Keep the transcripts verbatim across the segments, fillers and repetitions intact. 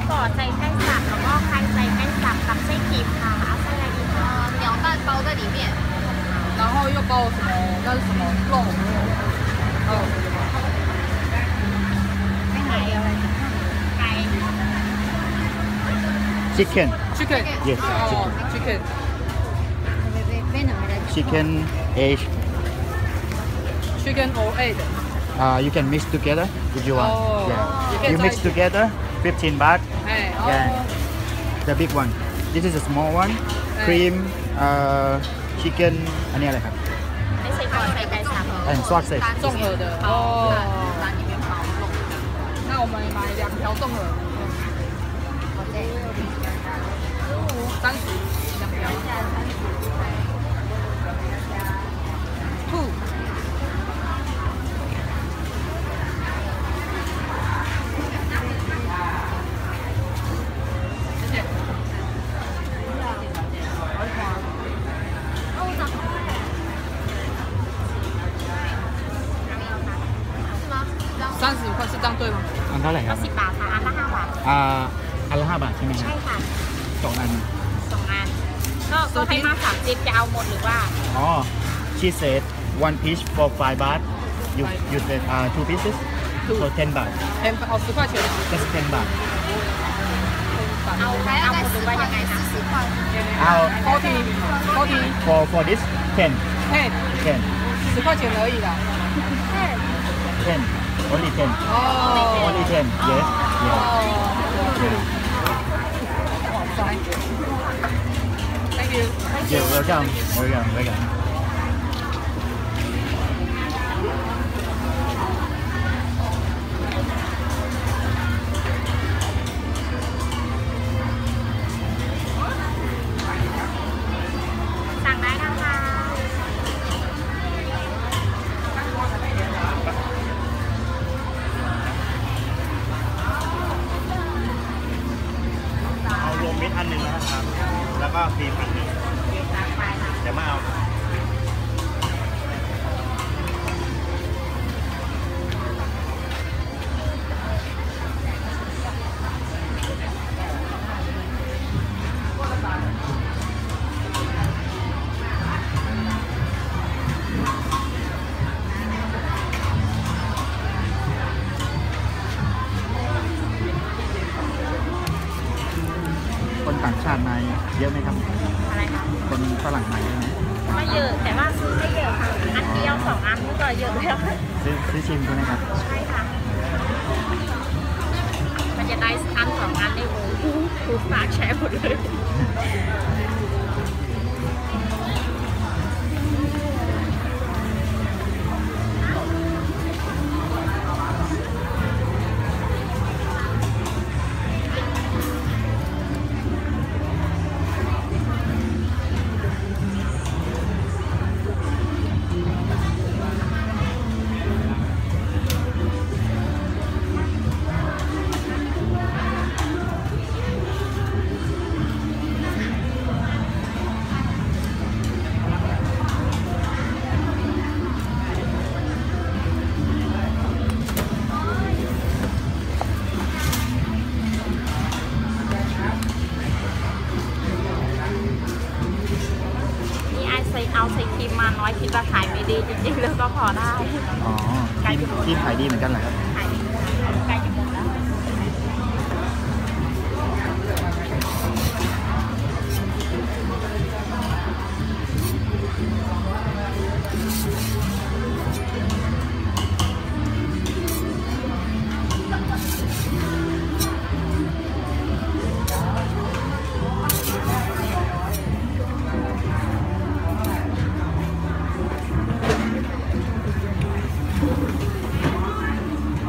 กอใส่ไส้สับแล้วก็ไข่ใส่ไส้สับกับไส้ครีมค่ะเอาไส้อะไรดีคะ鸟蛋包在里面然后又包什么？那是什么肉？哦， ไม่ไก่อะไรไก่ chicken chicken yes 哦 chicken chicken egg chicken or egg uh, you can mix together if you want Oh. yeah you mix together fifteen baht 哎 yeah 哦 the big one this is a small one cream uh, chicken อันนี้อะไรครับไม่ใส่ก่อนใส่ไก่สับ and sausage 综合的哦那我们买两条综合三十两条兔三十五块是这样对吗？ อันเท่าไหร่คก็รับสิบบาทค่ะอันละห้าบาทอ่าอันละห้าบาทใช่ไหมครับใช่ค่ะสองอันสองอันก็ก็ให้มาสามสิบจะเอาหมดหรือว่าอ๋อ she said one piece for five baht you you said uh, two pieces so ten baht 哎，哦，十块钱。 just ten baht เอาเอาหมดหรือว่ายังไงคะสิบ块เอา forty forty for for this ten ten ten 十块钱而已啦。 ten only ten 哦 only ten yes yeah 哦， yeah 哇塞 ，Thank you。 yeah welcome welcome welcome สั่งได้นะคะเอารวมมิตรอันหนึ่งนะครับ แล้วก็ครีมอันหนึ่งเดี๋ยวมาเอา คนต่างชาติมาเยอะไหมครับอะไรคะคนฝรั่งมาเยอะไหมไม่เยอะแต่ว่าซื้อไม่เยอะค่ะอันเดียวสองอันนี่ก็เยอะแล้วซื้อซื้อชิมใช่ไหมครับใช่ค่ะมันจะได้อันสองอันได้โอ้โหถูกปากแชร์หมดเลย เอาใส่ครีมมาน้อยคิดว่าขายไม่ดีจริงๆแล้วก็พอได้อ๋อที่ที่ขายดีเหมือนกันเหรอครับขายดีใกล้จะหมดแล้วอ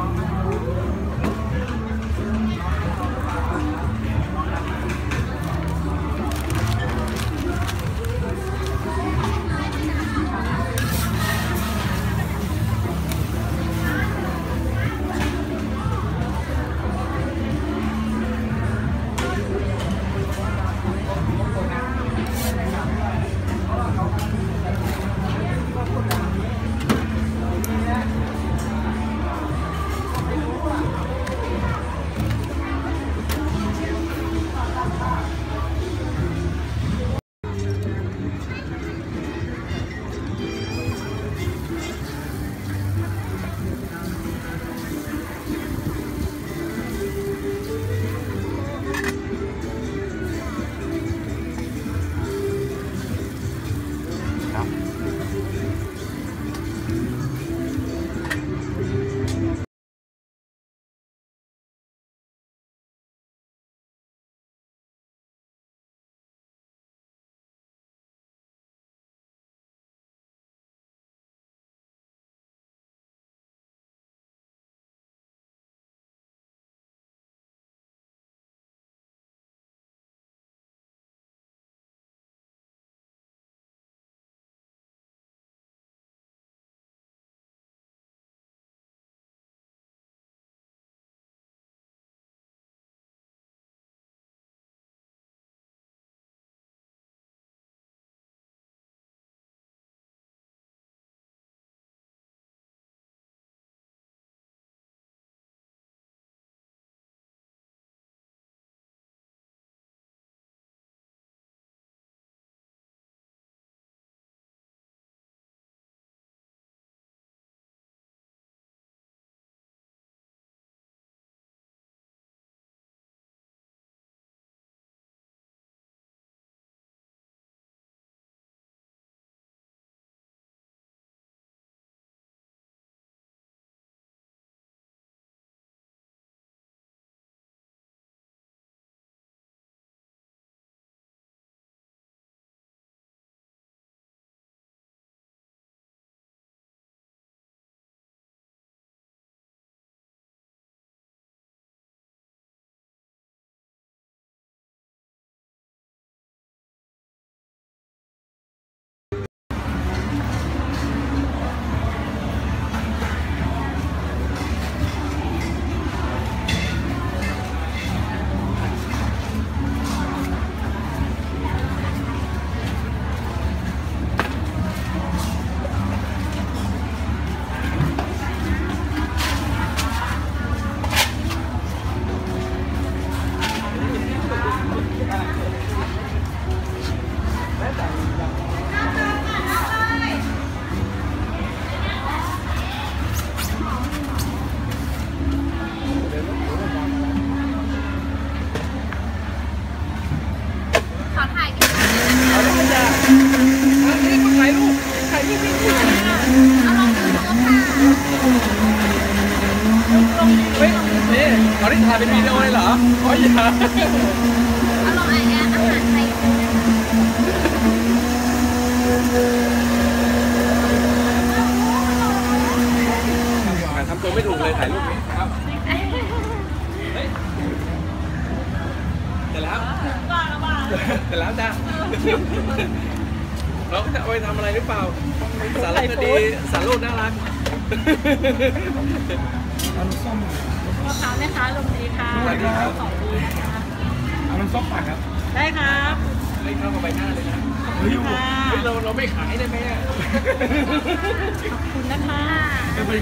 อร่อยอ่ะอาหารไทยทำตัวไม่ถูกเลยถ่ายรูปนี้ครับเฮ้ยเสร็จแล้วเสร็จแล้วจ้าเราจะเอาไปทำอะไรหรือเปล่าสารคดีสารโลกน่ารักพ่อค้าแม่ค้าลมดีค่ะสวัสดีครับสองดีค่ะเอาน้ำส้มปักครับได้ครับไม่เข้ากับใบหน้าเลยนะขอบคุณค่ะเฮ้ยเราเราไม่ขายได้ไหมอ่ะขอบคุณนะคะไม่